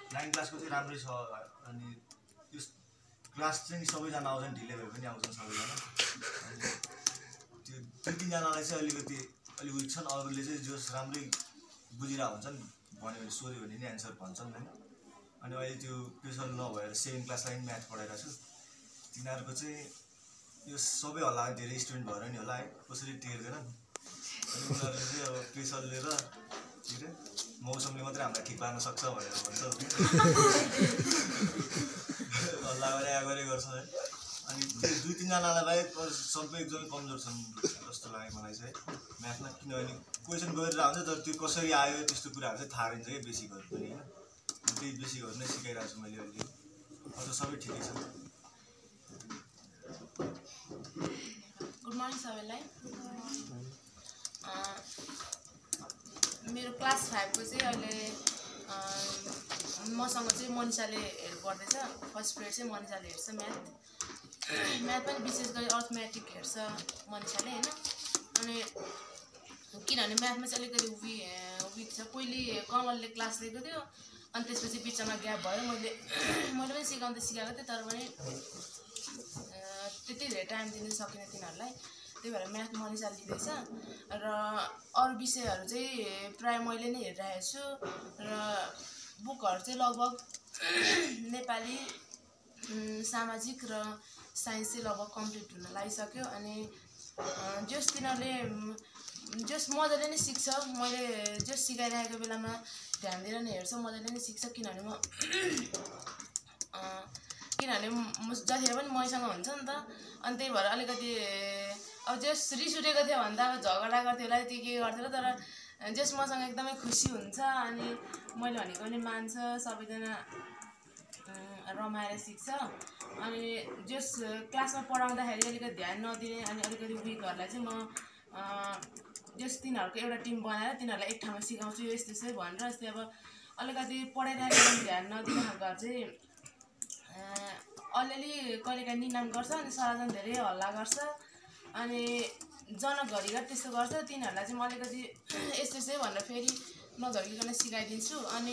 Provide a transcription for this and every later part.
9 क्लासको चाहिँ राम्रै छ अनि त्यो क्लास चाहिँ सबैजना आउँछन् ढिलै भए पनि आउँछन् सबैजना अनि त्यो 2-3 जनालाई चाहिँ अलिक विक छन् अरूले चाहिँ जस राम्रै बुझिरहेको हुन्छन् भन्यो भने सोध्यो भने नि एन्सर भन्छन् हैन अनि अहिले त्यो प्रेसर नभएर 7 क्लासलाई पनि म्याथ पढाइरहेको छु तिनीहरूको चाहिँ यो सबै होला धेरै स्टुडेन्ट भएर नि होला है कसरी टेर्दैन अनि उनीहरूले चाहिँ अब प्रेसर लिएर के अरे मौसमले मात्रै हामीलाई ठिक पार्न सक्छ भनेर भन्छ हल्ला गरे गर्छ है अनि 2-3 जनालाई बाहेक सबै एकदमै कमजोर छन् जस्तो लाग्यो मलाई चाहिँ म्याथमा किनभने क्वेसन गरिरहेको हुन्छ तर त्यो कसरी आयो त्यस्तो कुराहरू चाहिँ थाहा रहन्छ क्या बेसिक गर्नु पनि हैन त्यही बेसिक गर्नु नै सिकाइरहेको छु मैले अहिले अझ सबै ठिकै छ गुड मर्निङ सबैलाई मेरो क्लास 5 को चाहिँ अहिले मसँग चाहिँ मनिषाले पढ्दैछ फर्स्ट पिरियड चाहिँ मनिषाले हेर्छ म्याथ पनि विशेष गरी अर्थमेटिक हेर्छ मनिषाले हैन अनि किनभने म्याथमा चाहिँ अलिकति विक छ पहिले कमलले क्लास लिएको थियो अनि त्यसपछि बिचमा ग्याप भयो मैले पनि सिकाएको थिएँ तर पनि त्यति धेरै टाइम दिन सकिन तिनीहरूलाई त्यही भएर म्याथ मनिषा लिँदैछ र अरू विषयहरू चाहिँ प्राय मैले नै हेरिरहेको छु र बुकहरू चाहिँ लगभग नेपाली सामाजिक र साइन्स चाहिँ लगभग कम्प्लिट हुन लागिसक्यो अनि जस तिनीहरूले जस मजाले नै सिक्छ मैले जस सिकाइरहेको बेलामा ध्यान दिएर नै हेर्छ मजाले नै सिक्छ किनभने जतिखेर पनि मैसँग हुन्छ नि त अनि त्यही भएर अलिकति अब जस रिस उठेको थियो भने त अब झगडा गर्थ्यो होला त्यो के गर्थ्यो तर जस मसँग एकदमै खुसी हुन्छ अनि मैले भनेको पनि मान्छ सबैजना रमाएर सिक्छ अनि जस क्लासमा पढाउँदाखेरि अलिकति ध्यान नदिने अनि अलिकति विकहरूलाई चाहिँ म जस तिनीहरूको एउटा टिम बनाएर तिनीहरूलाई एक ठाउँमा सिकाउँछु यो यस्तै भनेर जस्तै अब अलिकति पढाइरहेको ध्यान नदिने खालकोहरू चाहिँ अलिअलि कहिलेकाहीँ निनाम गर्छ अनि सराजन धेरै हल्ला गर्छ अनि जनघरिघर त्यस्तो गर्छ तिनीहरूलाई चाहिँ म अलिकति यस्तै भनेर फेरि नझर्किकन सिकाइदिन्छु अनि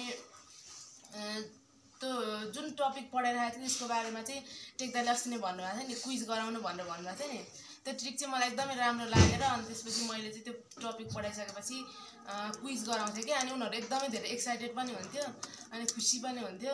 त्यो जुन टपिक पढाइरहेको थियो त्यसको बारेमा चाहिँ टेक्दाले अस्ति नै भन्नुभएको थियो नि क्विज गराउनु भनेर भन्नुभएको थियो नि त्यो ट्रिक चाहिँ मलाई एकदमै राम्रो लागेर अनि त्यसपछि मैले चाहिँ त्यो टपिक पढाइसकेपछि क्विज गराउँथेँ कि अनि उनीहरू एकदमै धेरै एक्साइटेड पनि हुन्थ्यो अनि खुसी पनि हुन्थ्यो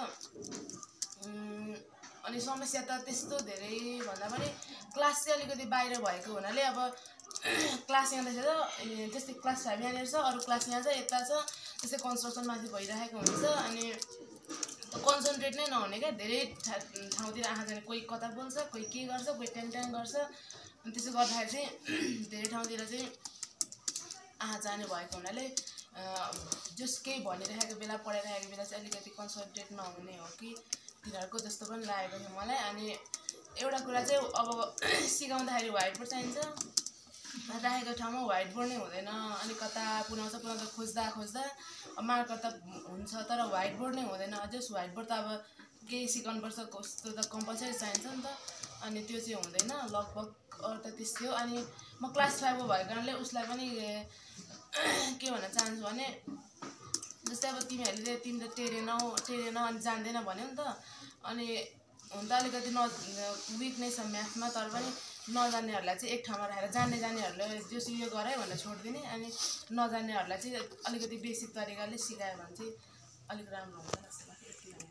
अनि समस्या त त्यस्तो धेरै भन्दा पनि क्लास चाहिँ अलिकति बाहिर भएको हुनाले अब क्लास यहाँनिर छ जस्तै क्लास 5 यहाँनिर छ अरू क्लास यहाँ छ यता छ त्यस्तै कन्स्ट्रक्सन माथि भइरहेको हुन्छ अनि कन्सन्ट्रेट नै नहुने क्या धेरै ठाउँतिर आँखा जाने कोही कता बोल्छ कोही के गर्छ कोही ट्याङ गर्छ अनि त्यसो गर्दाखेरि चाहिँ धेरै ठाउँतिर चाहिँ आँखा जाने भएको हुनाले जस केही भनिरहेको बेला पढाइरहेको बेला चाहिँ अलिकति कन्सन्ट्रेट नहुने हो कि तिनीहरूको जस्तो पनि लागेको थियो मलाई अनि एउटा कुरा चाहिँ अब सिकाउँदाखेरि व्हाइट बोर्ड चाहिन्छ राखेको ठाउँमा व्हाइट बोर्ड नै हुँदैन अनि कता पुनाउँछ खोज्दा मार्कर त हुन्छ तर व्हाइट बोर्ड नै हुँदैन जस व्हाइट बोर्ड त अब केही सिकाउनुपर्छ कस्तो त कम्पलसरी चाहिन्छ नि त अनि त्यो चाहिँ हुँदैन लगभग अरू त त्यस्तै हो अनि म क्लास 5 को भएको कारणले उसलाई पनि के भन्न चाहन्छु भने जस्तै अब तिमीहरूले तिमी त टेरेनौ अनि जान्दैन भन्यो नि त अनि हुन त अलिकति विकनेस छ म्याथमा तर पनि नजान्नेहरूलाई चाहिँ एक ठाउँमा राखेर जान्नेहरूले जस यो गरायो भनेर छोडिदिने अनि नजान्नेहरूलाई चाहिँ अलिकति बेसिक तरिकाले सिकायो भने चाहिँ अलिक राम्रो हुन्छ जस्तो लाग्छ